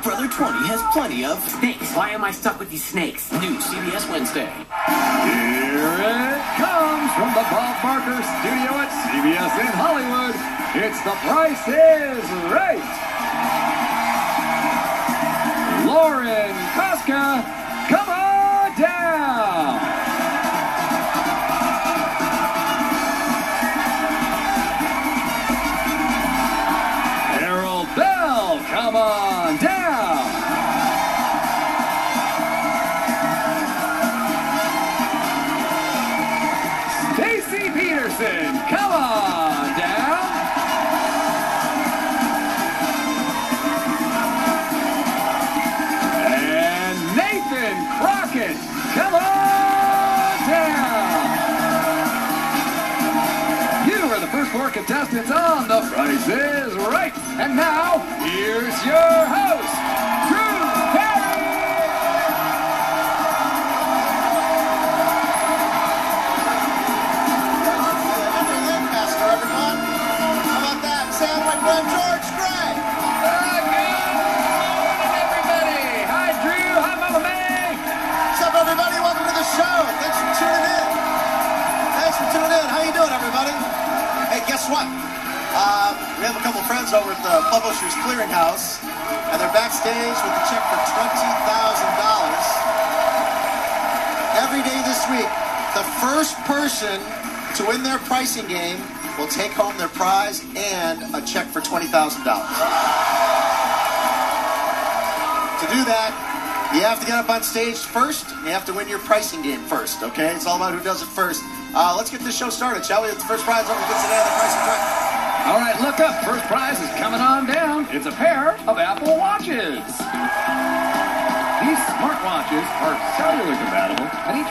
Brother 20 has plenty of snakes. Why am I stuck with these snakes? New CBS Wednesday. Here it comes from the Bob Barker studio at CBS in Hollywood. It's The Price is Right. Lauren Koska, come on down. Harold Bell, come on down. Stacy Peterson, come on down. And Nathan Crockett, come on down. You are the first four contestants on The Price is Right. And now, here's your host, Drew Perry. George Gray. Good morning, everybody. Hi, Drew. Hi, Mama May. What's up, everybody? Welcome to the show. Thanks for tuning in. How you doing, everybody? Hey, guess what? We have a couple friends over at the Publishers Clearinghouse, and they're backstage with a check for $20,000. Every day this week, the first person to win their pricing game will take home their prize and a check for $20,000. To do that, you have to get up on stage first, and you have to win your pricing game first, okay? It's all about who does it first. Let's get this show started, shall we? The first prize over to today, The Price is Right. All right, look up. First prize is coming on down. It's a pair of Apple Watches. These smartwatches are cellular compatible, and each